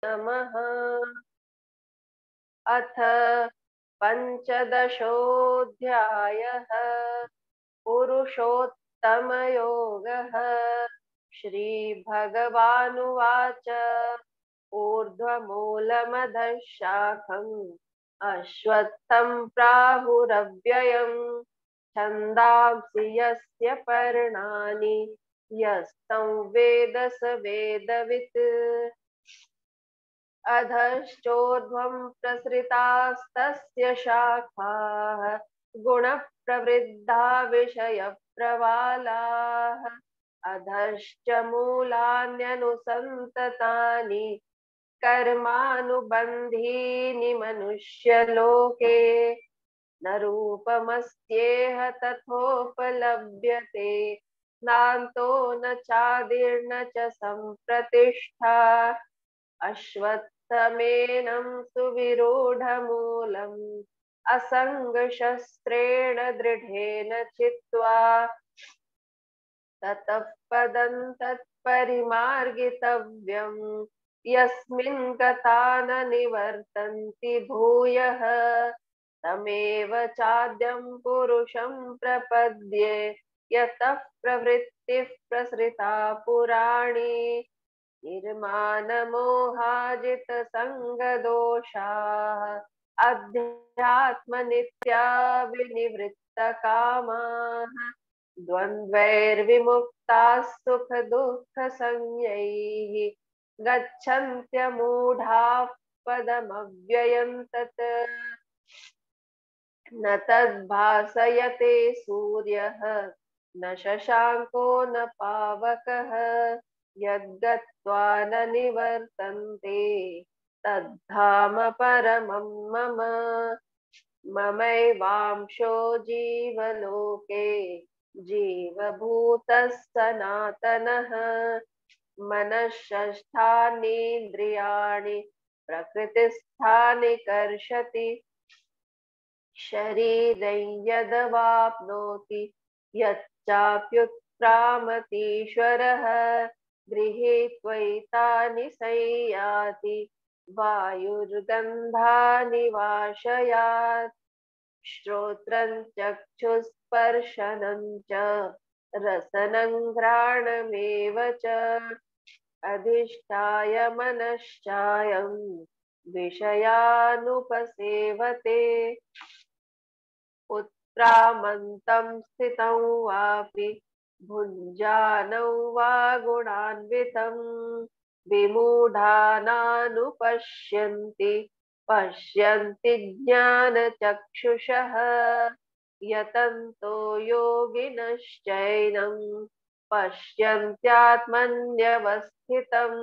नमः। अथ पञ्चदशोऽध्यायः। पुरुषोत्तमयोगः। श्रीभगवानुवाच ऊर्ध्वमूलमधः शाखम् अश्वत्थं प्राहुरव्ययम् छन्दांसि यस्य पर्णानि यस्तं वेद स वेदवित्। अधश्चोर्ध्वं प्रसृतास्तस्य शाखाः गुणप्रवृद्धा विषयप्रवालाः। अधश्च मूलान्यनुसन्ततानि कर्मानुबन्धीनि मनुष्यलोके। न रूपमस्येह तथोपलभ्यते नान्तो न चादिर्न च सम्प्रतिष्ठा। अश्वत्थमेनं सुविरूढमूलम् असङ्गशस्त्रेण दृढेन चित्वा ततः पदं तत्परिमार्गितव्यम् यस्मिन् गता न निवर्तन्ति भूयः। तमेव चाद्यं पुरुषं प्रपद्ये यतः प्रवृत्तिः प्रसृता पुराणी। निर्मानमोहाजितसङ्गदोषाः अध्यात्मनित्या विनिवृत्तकामाः द्वन्द्वैर्विमुक्ताः सुखदुःखसंज्ञैः गच्छन्त्यमूढाः पदमव्ययं तत्। न तद्भासयते सूर्यः न शशाङ्को न पावकः यद्गत्वा न निवर्तन्ते तद्धाम परमं मम। ममैवांशो जीवलोके जीवभूतः सनातनः। मनःषष्ठानीन्द्रियाणि प्रकृतिस्थानि कर्षति। शरीरं यदवाप्नोति यच्चाप्युत्क्रामतीश्वरः गृहीत्वैतानि संयाति वायुर्गन्धानि वाशयात्। श्रोत्रं चक्षुस्पर्शनं च रसनं घ्राणमेव च अधिष्ठाय मनश्चायं विषयानुपसेवते। उत्क्रामन्तं स्थितं वापि भुञ्जानं वा गुणान्वितं विमूढानानुपश्यन्ति पश्यन्ति ज्ञानचक्षुषः। यतन्तो योगिनश्चैनं पश्यन्त्यात्मन्यवस्थितं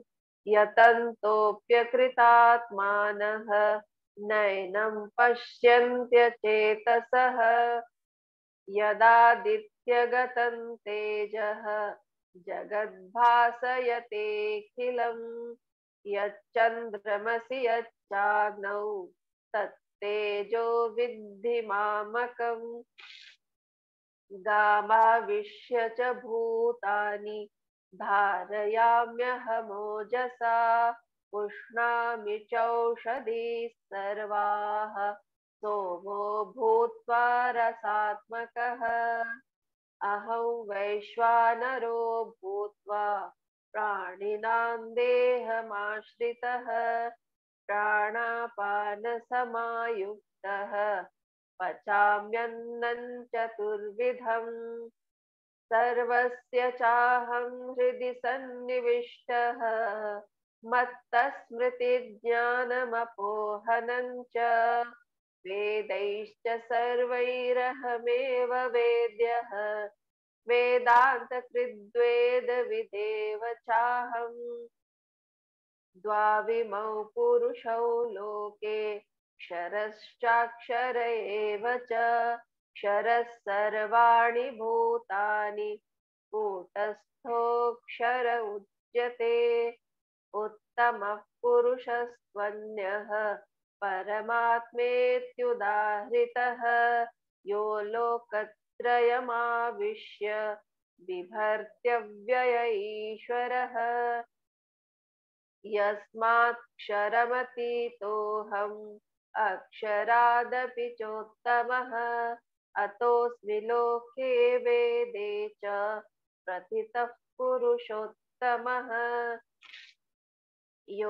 यतन्तोऽप्यकृतात्मानः नैनं पश्यन्त्यचेतसः। यदादित्यगतं तेजः जगद्भासयतेऽखिलं यच्चन्द्रमसि यच्चाग्नौ तत्तेजो विद्धि मामकम्। गामाविश्य च भूतानि धारयाम्यहमोजसा पुष्णामि चौषधीः सर्वाः सोमो भूत्वा रसात्मकः। अहं वैश्वानरो भूत्वा प्राणिनां देहमाश्रितः प्राणापानसमायुक्तः पचाम्यन्नं चतुर्विधम्। सर्वस्य चाहं हृदि सन्निविष्टः मत्तस्मृतिज्ञानमपोहनं च वेदैश्च सर्वैरहमेव वेद्यः वेदान्तकृद्वेदविदेव चाहम्। द्वाविमौ पुरुषौ लोके क्षरश्चाक्षर एव च क्षरः सर्वाणि भूतानि कूटस्थोऽक्षर उच्यते। उत्तमः पुरुषस्त्वन्यः परमात्मेत्युदाहृतः यो लोकत्रयमाविश्य बिभर्त्यव्यय ईश्वरः। यस्माक्षरमतीतोऽहम् अक्षरादपि चोत्तमः अतोऽस्मि लोके वेदे च प्रथितः पुरुषोत्तमः यो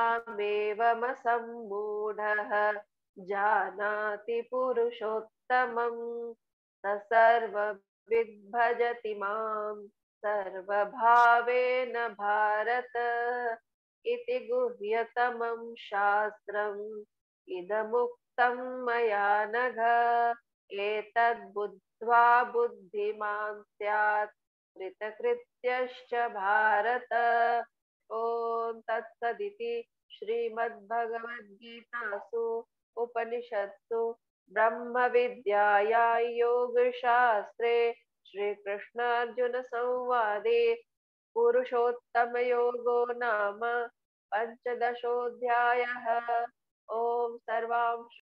मामेवमसम्मूढः जानाति पुरुषोत्तमम् स सर्वविद् भजति मां सर्वभावेन भारत इति गुह्यतमं शास्त्रम् इदमुक्तं मया नघ एतद्बुद्ध्वा बुद्धिमान् स्यात् कृतकृत्यश्च भारत ॐ तत्सदिति श्रीमद्भगवद्गीतासु उपनिषत्सु ब्रह्मविद्यायां योगशास्त्रे श्रीकृष्णार्जुनसंवादे पुरुषोत्तमयोगो नाम पञ्चदशोऽध्यायः। ॐ सर्वांश